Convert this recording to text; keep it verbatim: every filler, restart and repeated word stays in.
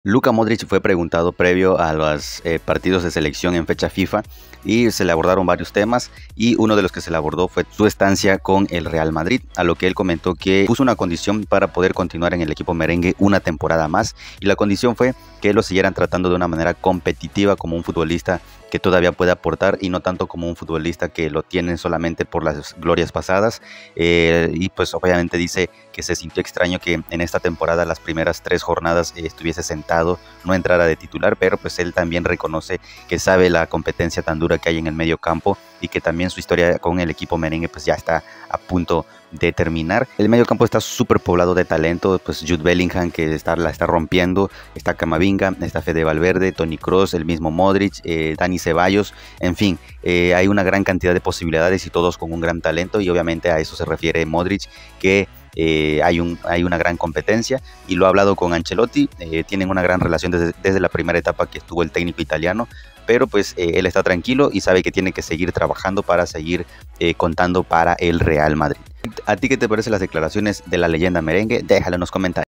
Luka Modric fue preguntado previo a los eh, partidos de selección en fecha FIFA y se le abordaron varios temas y uno de los que se le abordó fue su estancia con el Real Madrid, a lo que él comentó que puso una condición para poder continuar en el equipo merengue una temporada más y la condición fue que lo siguieran tratando de una manera competitiva como un futbolista que todavía puede aportar y no tanto como un futbolista que lo tienen solamente por las glorias pasadas. Eh, y pues obviamente dice que se sintió extraño que en esta temporada las primeras tres jornadas eh, estuviese sentado, no entrara de titular, pero pues él también reconoce que sabe la competencia tan dura que hay en el medio campo y que también su historia con el equipo merengue pues ya está a punto de terminar. El medio campo está súper poblado de talento, pues Jude Bellingham que está, la está rompiendo, está Camavinga, está Fede Valverde, Toni Kroos, el mismo Modric, eh, Dani Ceballos, en fin, eh, hay una gran cantidad de posibilidades y todos con un gran talento y obviamente a eso se refiere Modric, que Eh, hay, un, hay una gran competencia y lo ha hablado con Ancelotti, eh, tienen una gran relación desde, desde la primera etapa que estuvo el técnico italiano, pero pues eh, él está tranquilo y sabe que tiene que seguir trabajando para seguir eh, contando para el Real Madrid. ¿A ti qué te parecen las declaraciones de la leyenda merengue? Déjalo en los comentarios.